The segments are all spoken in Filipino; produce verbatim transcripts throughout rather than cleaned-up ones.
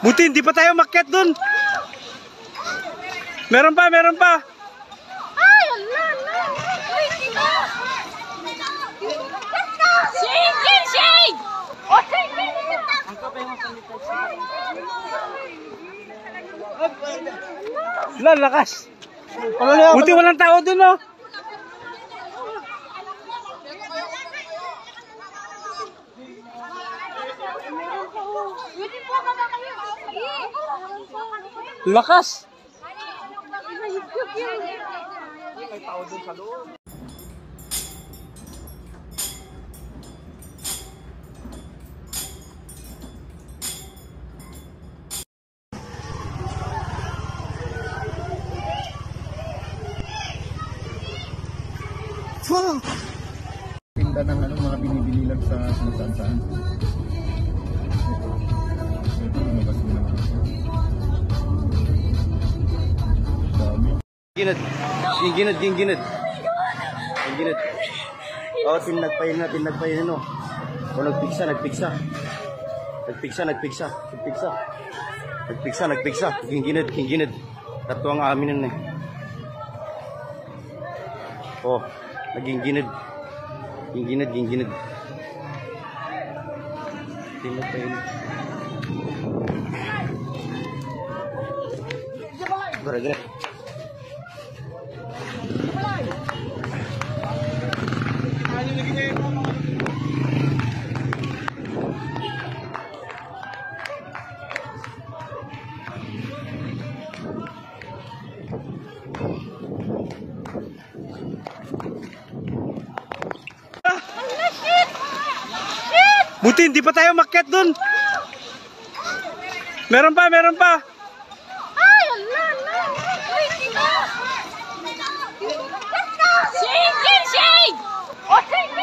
Buti hindi pa tayo makyat dun. Meron pa, meron pa. Ay, ala, ala. Wait, ito. Shade, shade. Oh, shade, Lan, lakas. Buti walang tao dun, oh. Lakas. May tao dun sa loob. Tinda ng ano, mga binibili lang sa saan-saan. Ito, lumabas mo naman. Dami. Ginid, ginid, ginid. Ginid. Oh, tinagpayin na, tinagpayin no. O nagpiksa, nagpiksa. Nagpiksa, nagpiksa, nagpiksa. Nagpiksa, nagpiksa. Ginid, ginid. Tatlo ang aminin eh. Oh, naging ginid. Ginid, ginid. Tinagpayin. Gara-gara. Buti hindi pa tayo makyat dun. Meron pa, meron pa. ay, ala, ala. Wait, ito. Shade, shade. Oh, shade,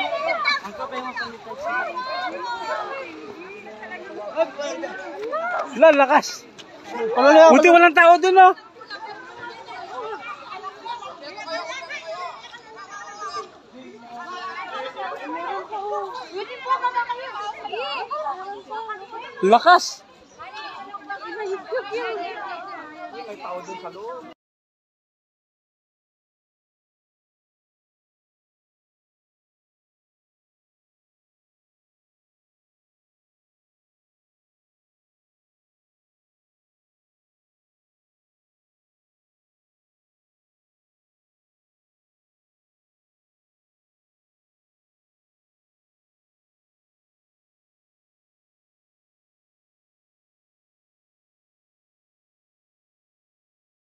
Lan, lakas. Buti walang tao dun, oh. Lakas. May tao dun sa loob.